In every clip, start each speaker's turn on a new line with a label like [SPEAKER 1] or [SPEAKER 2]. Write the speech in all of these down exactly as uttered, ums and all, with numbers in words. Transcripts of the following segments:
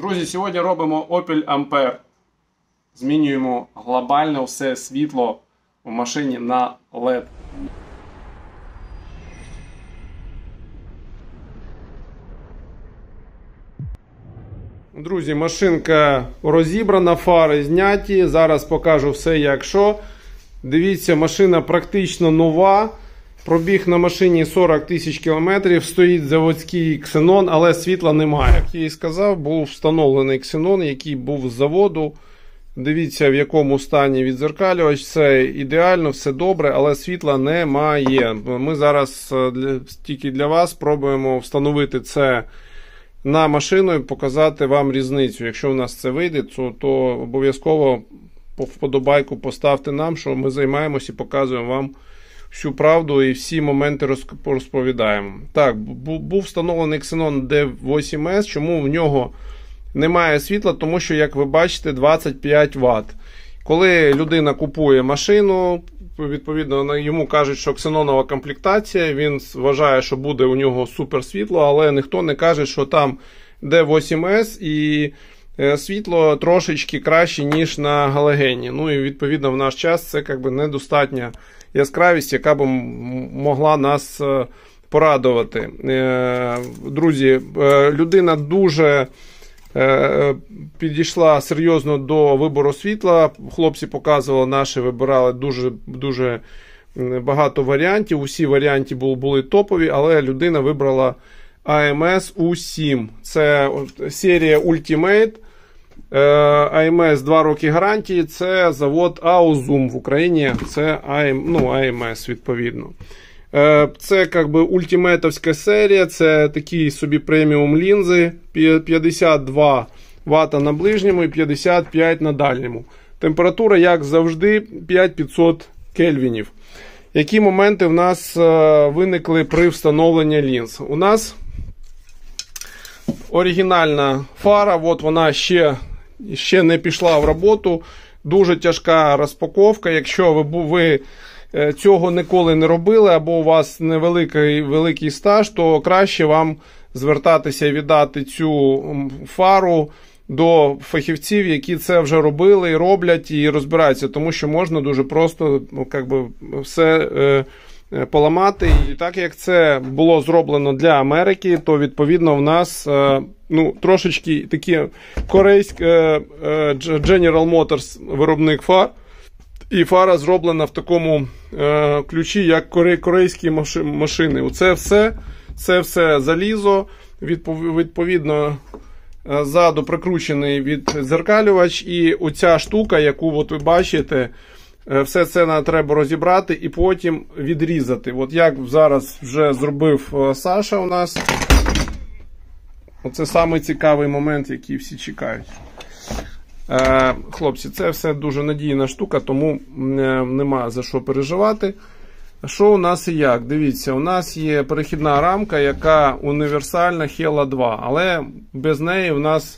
[SPEAKER 1] Друзі, сьогодні робимо Opel Ampere. Змінюємо глобально все світло в машині на лед. Друзі, машинка розібрана, фари зняті. Зараз покажу все як що. Дивіться, машина практично нова. Пробіг на машині сорок тисяч кілометрів, стоїть заводський ксенон, але світла немає. Як я і сказав, був встановлений ксенон, який був з заводу. Дивіться, в якому стані відзеркалювач. Все ідеально, все добре, але світла немає. Ми зараз для, тільки для вас спробуємо встановити це на машину і показати вам різницю. Якщо в нас це вийде, то, то обов'язково вподобайку поставте нам, що ми займаємося і показуємо вам всю правду і всі моменти розповідаємо. Так, був встановлений Xenon ді вісім ес. Чому в нього немає світла? Тому що, як ви бачите, двадцять п'ять ватт. Коли людина купує машину, відповідно, йому кажуть, що ксенонова комплектація, він вважає, що буде у нього супер світло, але ніхто не каже, що там ді вісім ес і світло трошечки краще, ніж на галогені. Ну і відповідно в наш час це якби недостатня яскравість, яка б могла нас порадувати. Друзі, людина дуже підійшла серйозно до вибору світла. Хлопці показували, наші вибирали дуже, дуже багато варіантів. Усі варіанти були, були топові, але людина вибрала ей ем ес ю сім. Це серія Ultimate. ей ем ес два роки гарантії, це завод Auzum в Україні, це ну, ей ем ес відповідно. Це якби ультимейтовська серія, це такі собі преміум лінзи, п'ятдесят два ватта на ближньому і п'ятдесят п'ять на дальньому. Температура, як завжди, п'ять тисяч п'ятсот кельвінів. Які моменти в нас виникли при встановленні лінз? У нас оригінальна фара, от вона ще, ще не пішла в роботу, дуже тяжка розпаковка. Якщо ви, ви цього ніколи не робили, або у вас невеликий великий стаж, то краще вам звертатися і віддати цю фару до фахівців, які це вже робили, і роблять, і розбираються, тому що можна дуже просто ну, якби, все е, поламати. І так як це було зроблено для Америки, то відповідно в нас е, ну, трошечки такі корейські е, е, General Motors виробник фар, і фара зроблена в такому е, ключі, як корей, корейські машини. Оце все, це все залізо, відповідно, ззаду прикручений відзеркалювач, і оця штука, яку от ви бачите, все це треба розібрати і потім відрізати. От як зараз вже зробив Саша у нас. Оце самий цікавий момент, який всі чекають. Хлопці, це все дуже надійна штука, тому нема за що переживати. Що у нас і як? Дивіться, у нас є перехідна рамка, яка універсальна Hella два, але без неї у нас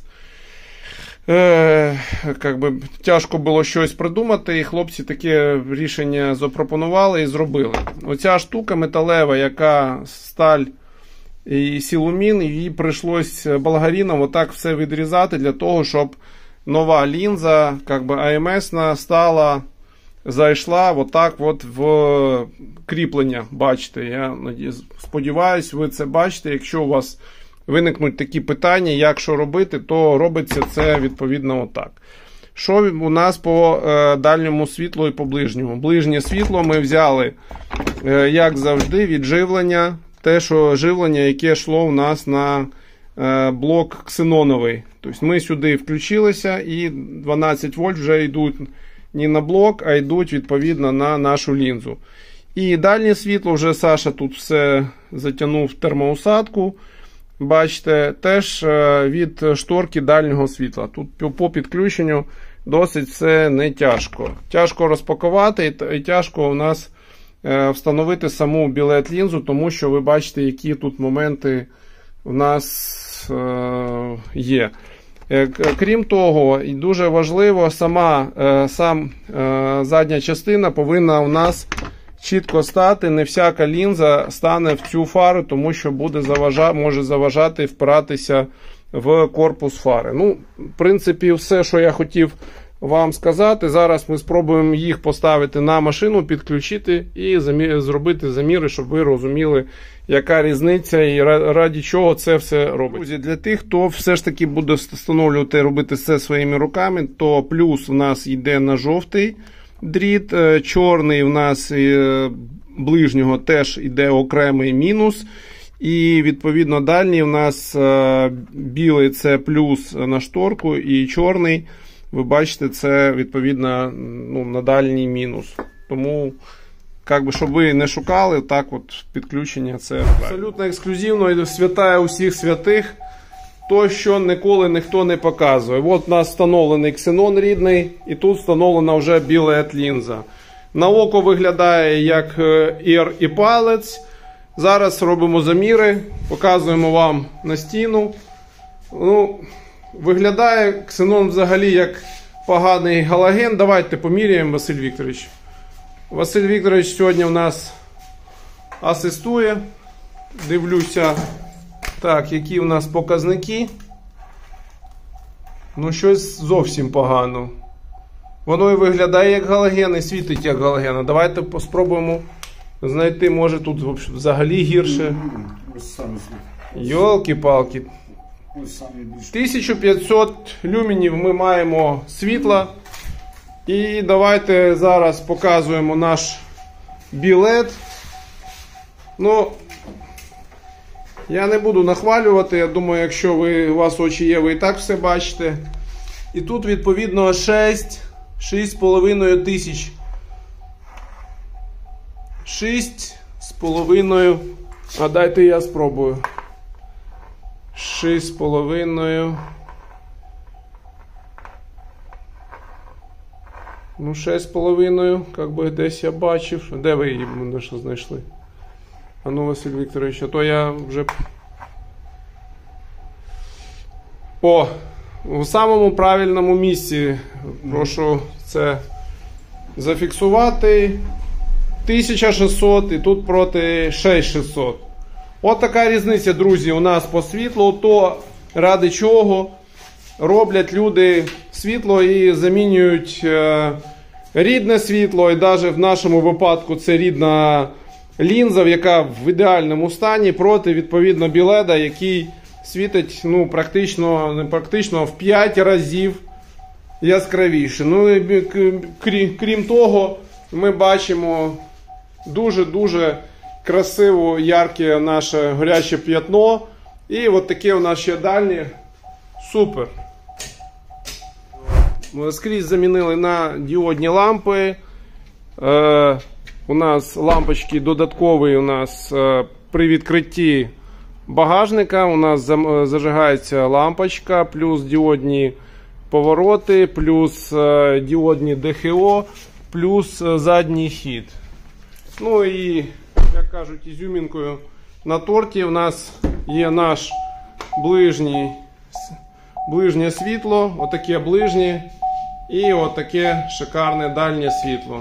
[SPEAKER 1] е, як би, тяжко було щось придумати, і хлопці таке рішення запропонували і зробили. Оця штука металева, яка сталь і силумін, її прийшлось болгаріном отак все відрізати для того, щоб нова лінза, як би ей ем ес-на, стала, зайшла отак от в кріплення. Бачите, я сподіваюся, ви це бачите. Якщо у вас виникнуть такі питання, як що робити, то робиться це відповідно отак. Що у нас по е, дальньому світлу і по ближньому? Ближнє світло ми взяли, е, як завжди, від живлення. Те, що живлення, яке йшло у нас на е, блок ксеноновий. Тобто ми сюди включилися і дванадцять вольт вже йдуть не на блок, а йдуть відповідно на нашу лінзу. І дальнє світло, вже Саша тут все затягнув термоусадку. Бачите, теж від шторки дальнього світла. Тут по підключенню досить все не тяжко. Тяжко розпакувати і тяжко у нас встановити саму білет-лінзу, тому що ви бачите, які тут моменти у нас є. Крім того, і дуже важливо, сама сам задня частина повинна у нас чітко стати. Не всяка лінза стане в цю фару, тому що буде заважа, може заважати впиратися в корпус фари. Ну, в принципі, все, що я хотів вам сказати. Зараз ми спробуємо їх поставити на машину, підключити і замі... зробити заміри, щоб ви розуміли, яка різниця і раді чого це все робить. Друзі, для тих, хто все ж таки буде встановлювати, робити все своїми руками, то плюс у нас йде на жовтий дріт, чорний у нас ближнього теж йде окремий мінус. І відповідно дальній у нас білий це плюс на шторку і чорний, ви бачите, це відповідно, ну, на дальній мінус. Тому, як би, щоб ви не шукали, так от підключення це абсолютно ексклюзивно і святає усіх святих. То, що ніколи ніхто не показує. От у нас встановлений ксенон рідний, і тут встановлена вже біла лінза. На око виглядає як ір і палець. Зараз робимо заміри, показуємо вам на стіну. Ну, виглядає ксенон взагалі як поганий галоген. Давайте поміряємо, Василь Вікторович. Василь Вікторович сьогодні у нас асистує. Дивлюся, так, які у нас показники. Ну, щось зовсім погано. Воно і виглядає як галоген, і світить як галоген. Давайте спробуємо знайти, може тут взагалі гірше. Йолки-палки. тисяча п'ятсот люменів ми маємо світла. І давайте зараз показуємо наш білет. Ну, я не буду нахвалювати, я думаю, якщо ви, у вас очі є, ви і так все бачите. І тут відповідно шість, шість з половиною тисяч. шість з половиною, а дайте я спробую. шість з половиною. Ну, шість з половиною, як би десь я бачив. Де ви її мене що знайшли? А ну, Василь Вікторович, а то я вже... О, у самому правильному місці. Прошу це зафіксувати. тисяча шістсот і тут проти шість тисяч шістсот. От така різниця, друзі, у нас по світлу. То ради чого роблять люди світло і замінюють е, рідне світло. І навіть в нашому випадку це рідна лінза, яка в ідеальному стані, проти, відповідно, біледа, який світить, ну, практично, не практично, в п'ять разів яскравіше. Ну, і крім, крім того, ми бачимо дуже-дуже красиво, ярке наше горяче п'ятно. І от таке у нас ще дальнє. Супер. Ми скрізь замінили на діодні лампи. Е, у нас лампочки додаткові у нас е, при відкритті багажника. У нас зажигається лампочка, плюс діодні повороти, плюс е, діодні ді ха о, плюс е, задній хід. Ну і, як кажуть, ізюмінкою на торті у нас є наш ближній, ближнє світло, отаке ближнє і отаке шикарне дальнє світло.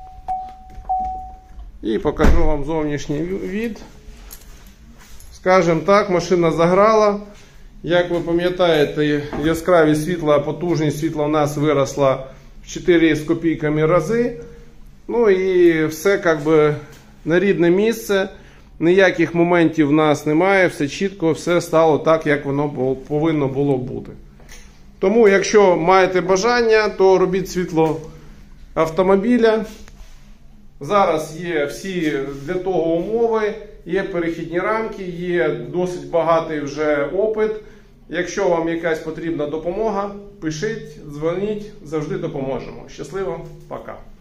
[SPEAKER 1] І покажу вам зовнішній від. Скажімо так, машина заграла. Як ви пам'ятаєте, яскраві світла, потужність світла у нас виросла в чотири з копійками рази. Ну і все як би на рідне місце. Ніяких моментів в нас немає, все чітко, все стало так, як воно повинно було бути. Тому, якщо маєте бажання, то робіть світло автомобіля. Зараз є всі для того умови, є перехідні рамки, є досить багатий вже опит. Якщо вам якась потрібна допомога, пишіть, дзвоніть, завжди допоможемо. Щасливо, пока!